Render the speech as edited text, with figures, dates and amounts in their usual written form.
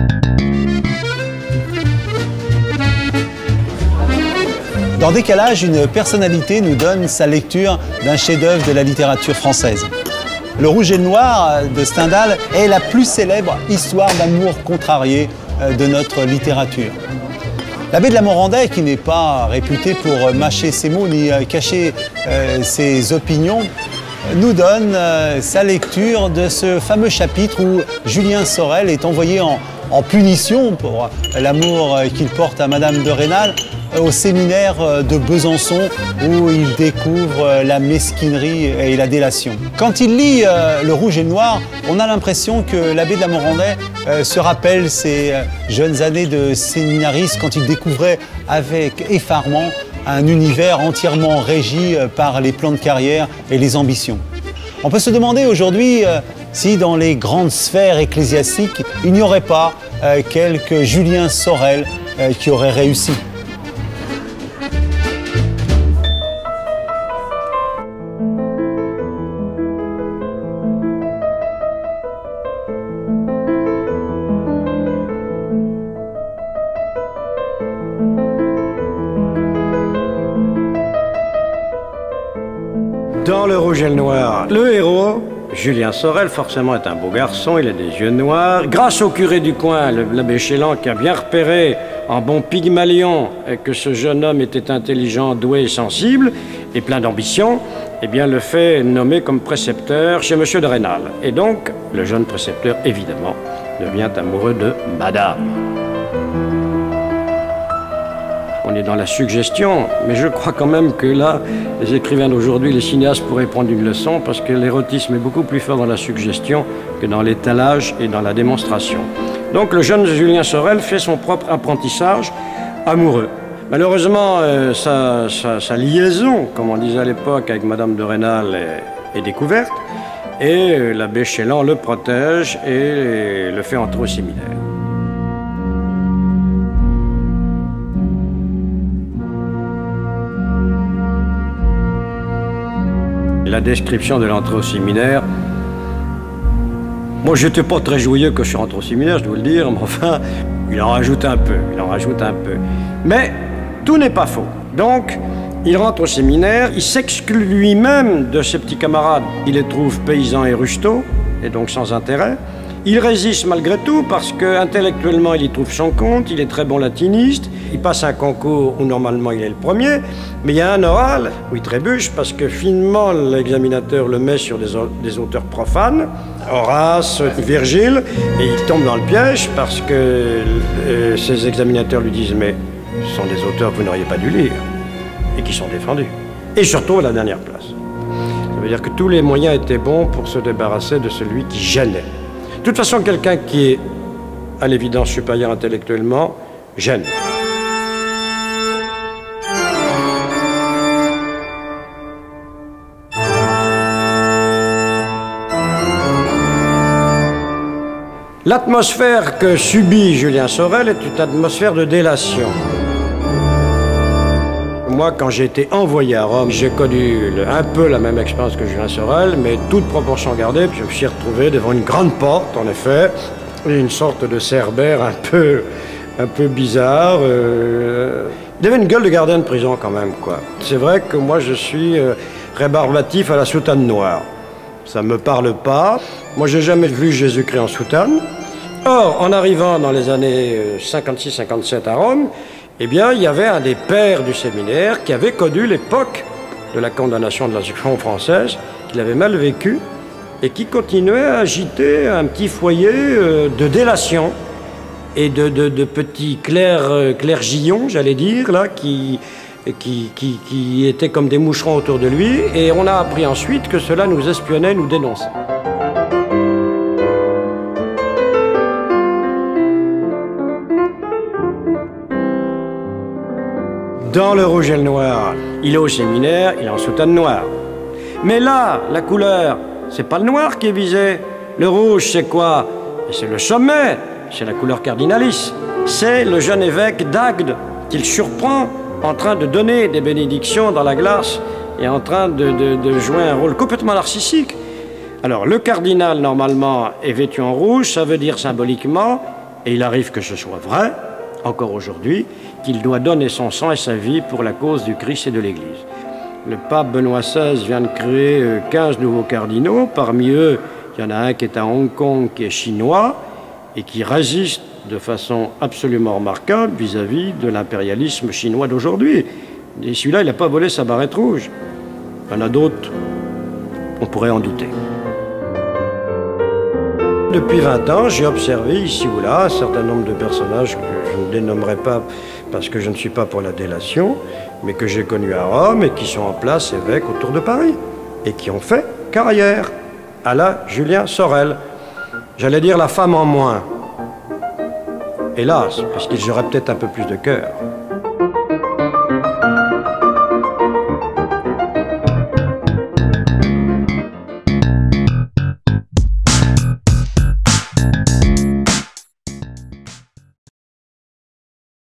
Dans Décalage, une personnalité nous donne sa lecture d'un chef-d'œuvre de la littérature française. Le Rouge et le Noir de Stendhal est la plus célèbre histoire d'amour contrarié de notre littérature. L'abbé de la Morandais, qui n'est pas réputé pour mâcher ses mots ni cacher ses opinions, nous donne sa lecture de ce fameux chapitre où Julien Sorel est envoyé en punition pour l'amour qu'il porte à Madame de Rênal au séminaire de Besançon où il découvre la mesquinerie et la délation. Quand il lit Le Rouge et le Noir, on a l'impression que l'abbé de la Morandais se rappelle ses jeunes années de séminariste quand il découvrait avec effarement un univers entièrement régi par les plans de carrière et les ambitions. On peut se demander aujourd'hui si dans les grandes sphères ecclésiastiques, il n'y aurait pas quelques Julien Sorel qui auraient réussi. Dans Le Rouge et le Noir, le héros, Julien Sorel, forcément est un beau garçon, il a des yeux noirs. Grâce au curé du coin, l'abbé Chélan, qui a bien repéré en bon Pygmalion que ce jeune homme était intelligent, doué et sensible, et plein d'ambition, eh bien le fait nommer comme précepteur chez Monsieur de Rênal. Et donc, le jeune précepteur, évidemment, devient amoureux de Madame. On est dans la suggestion, mais je crois quand même que là, les écrivains d'aujourd'hui, les cinéastes pourraient prendre une leçon parce que l'érotisme est beaucoup plus fort dans la suggestion que dans l'étalage et dans la démonstration. Donc le jeune Julien Sorel fait son propre apprentissage amoureux. Malheureusement, sa liaison, comme on disait à l'époque, avec Madame de Rênal est découverte et l'abbé Chélan le protège et le fait entrer au séminaire. La description de l'entrée au séminaire, moi j'étais pas très joyeux quand je suis rentré au séminaire, je dois le dire, mais enfin, il en rajoute un peu, Mais tout n'est pas faux. Donc, il rentre au séminaire, il s'exclut lui-même de ses petits camarades. Il les trouve paysans et rucheteaux, et donc sans intérêt. Il résiste malgré tout parce qu'intellectuellement, il y trouve son compte, il est très bon latiniste, il passe un concours où normalement il est le premier, mais il y a un oral où il trébuche parce que finement l'examinateur le met sur des auteurs profanes, Horace, Virgile, et il tombe dans le piège parce que ces examinateurs lui disent « mais ce sont des auteurs que vous n'auriez pas dû lire » et qui sont défendus. Et surtout à la dernière place. Ça veut dire que tous les moyens étaient bons pour se débarrasser de celui qui gênait. De toute façon, quelqu'un qui est, à l'évidence, supérieur intellectuellement, gêne. L'atmosphère que subit Julien Sorel est une atmosphère de délation. Moi, quand j'ai été envoyé à Rome, j'ai connu un peu la même expérience que Julien Sorel, mais toute proportion gardée. Je me suis retrouvé devant une grande porte, en effet, et une sorte de cerbère un peu bizarre. Il avait une gueule de gardien de prison quand même, quoi. C'est vrai que moi, je suis rébarbatif à la soutane noire. Ça ne me parle pas. Moi, j'ai jamais vu Jésus-Christ en soutane. Or, en arrivant dans les années 56-57 à Rome, eh bien, il y avait un des pères du séminaire qui avait connu l'époque de la condamnation de la Révolution française, qu'il avait mal vécu, et qui continuait à agiter un petit foyer de délation et de petits clergillons, j'allais dire, là, qui étaient comme des moucherons autour de lui, et on a appris ensuite que cela nous espionnait, nous dénonçait. Dans Le Rouge et le Noir, il est au séminaire, il est en soutane noire. Mais là, la couleur, c'est pas le noir qui est visé. Le rouge, c'est quoi? C'est le sommet, c'est la couleur cardinalis. C'est le jeune évêque d'Agde qu'il surprend en train de donner des bénédictions dans la glace et en train de jouer un rôle complètement narcissique. Alors, le cardinal, normalement, est vêtu en rouge, ça veut dire symboliquement Et il arrive que ce soit vrai, encore aujourd'hui, qu'il doit donner son sang et sa vie pour la cause du Christ et de l'Église. Le pape Benoît XVI vient de créer 15 nouveaux cardinaux. Parmi eux, il y en a un qui est à Hong Kong, qui est chinois, et qui résiste de façon absolument remarquable vis-à-vis de l'impérialisme chinois d'aujourd'hui. Et celui-là, il n'a pas volé sa barrette rouge. Il y en a d'autres, on pourrait en douter. Depuis 20 ans, j'ai observé ici ou là un certain nombre de personnages que je ne dénommerai pas parce que je ne suis pas pour la délation, mais que j'ai connus à Rome et qui sont en place évêques autour de Paris et qui ont fait carrière, à la Julien Sorel. J'allais dire la femme en moins. Hélas, parce qu'ils auraient peut-être un peu plus de cœur.